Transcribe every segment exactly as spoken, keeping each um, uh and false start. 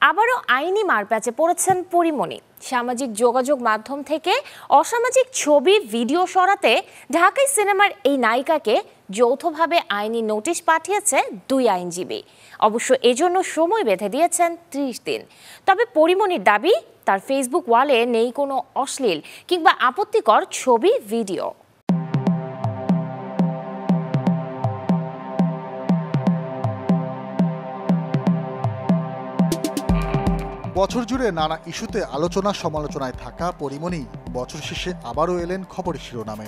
আবারও আইনি মারপ্যাচে পড়েছেন পরিমণি। সামাজিক যোগাযোগ মাধ্যম থেকে অসামাজিক ছবি ভিডিও সরাতে ঢাকাই সিনেমার এই নায়িকাকে যৌথভাবে আইনি নোটিশ পাঠিয়েছে দুই আইনজীবী। অবশ্য এজন্য সময় বেঁধে দিয়েছেন ত্রিশ দিন। তবে পরিমণির দাবি, তার ফেসবুক ওয়ালে নেই কোনো অশ্লীল কিংবা আপত্তিকর ছবি ভিডিও। বছর জুড়ে নানা ইস্যুতে আলোচনা সমালোচনায় থাকা পরিমণি বছর শেষে আবারও এলেন খবরের শিরোনামে।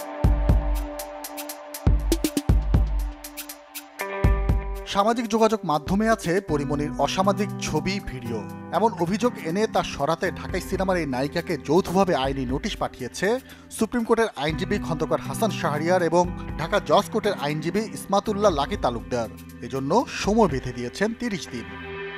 সামাজিক যোগাযোগ মাধ্যমে আছে পরিমণির অসামাজিক ছবি ভিডিও। এমন অভিযোগ এনে তা সরাতে ঢাকাই সিনেমার এই নায়িকাকে যৌথভাবে আইনি নোটিশ পাঠিয়েছে সুপ্রিম কোর্টের আইনজীবী খন্দকার হাসান শাহরিয়ার এবং ঢাকা জজ কোর্টের আইনজীবী ইসমাতুল্লাহ লাকি তালুকদার। এজন্য সময় বেঁধে দিয়েছেন তিরিশ দিন।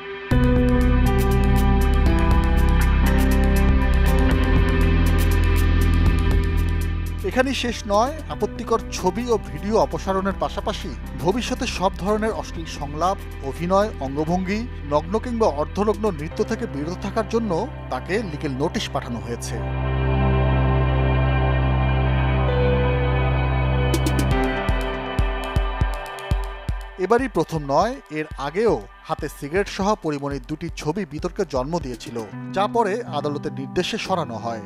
এখানেই শেষ নয়। আপত্তিকর ছবি ও ভিডিও অপসারণের পাশাপাশি ভবিষ্যতে সব ধরনের অশ্লীল সংলাপ, অভিনয়, অঙ্গভঙ্গি, নগ্ন কিংবা অর্ধনগ্ন নৃত্য থেকে বিরত থাকার জন্য তাকে লিগ্যাল নোটিশ পাঠানো হয়েছে। এবারই প্রথম নয়, এর আগেও হাতে সিগারেট সহ পরিমণির দুটি ছবি বিতর্কের জন্ম দিয়েছিল, যা পরে আদালতের নির্দেশে সরানো হয়।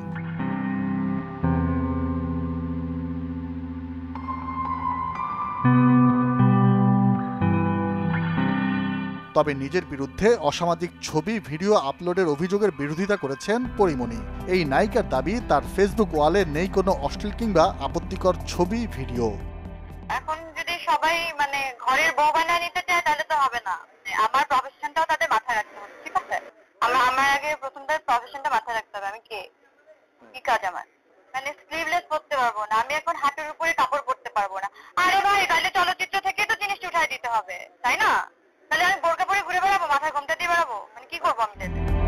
তবে নিজের বিরুদ্ধে অসামাজিক ছবি ভিডিও আপলোডের অভিযোগের বিরোধিতা করেছেন পরিমণি। এই নায়িকার দাবি, তার ফেসবুক ওয়ালে নেই কোনো অশ্লীল কিংবা আপত্তিকর ছবি ভিডিও। এখন যদি সবাই মানে ঘরের বউ বানিয়ে নিতে চায় তাহলে তো হবে না। আমার প্রফেশনটাও তাদের মাথায় রাখতে হবে, ঠিক আছে? আমার আমার আগে প্রথম তার প্রফেশনটা মাথায় রাখতে হবে। আমি কে, কি কাজ আমার, মানে স্লিভলেস পরতে পারবো না, আমি এখন হাঁটুর উপরে কাপড় পরতে পারবো না। আরে ভাই, তাহলে চলচ্চিত্র থেকে তো জিনিসটা উঠাই দিতে হবে, তাই না? তাহলে আমি বোরকা পরে ঘুরে বেড়াবো, মাথায় ঘুমটা দিয়ে বেড়াবো, মানে কি করবো আমি?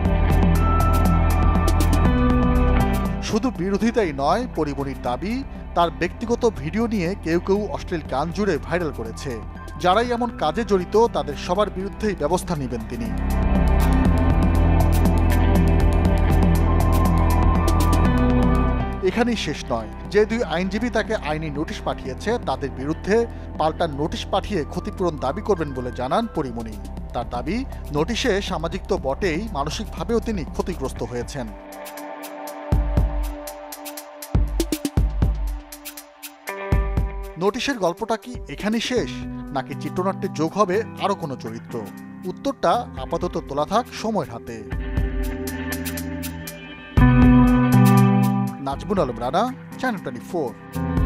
শুধু বিরোধিতাই নয়, পরিমণির দাবি, তার ব্যক্তিগত ভিডিও নিয়ে কেউ কেউ অশ্লীল গান জুড়ে ভাইরাল করেছে। যারাই এমন কাজে জড়িত তাদের সবার বিরুদ্ধেই ব্যবস্থা নেবেন তিনি। এখানেই শেষ নয়। যে দুই আইনজীবী তাকে আইনি নোটিশ পাঠিয়েছে তাদের বিরুদ্ধে পাল্টা নোটিশ পাঠিয়ে ক্ষতিপূরণ দাবি করবেন বলে জানান পরিমণি। তার দাবি, নোটিশে সামাজিক তো বটেই, মানসিকভাবেও তিনি ক্ষতিগ্রস্ত হয়েছেন। নোটিশের গল্পটা কি এখানেই শেষ, নাকি চিত্রনাট্যে যোগ হবে আরো কোনো চরিত্র? উত্তরটা আপাতত তোলা থাক সময়ের হাতে। Nazmul Alam Rana, channel twenty four.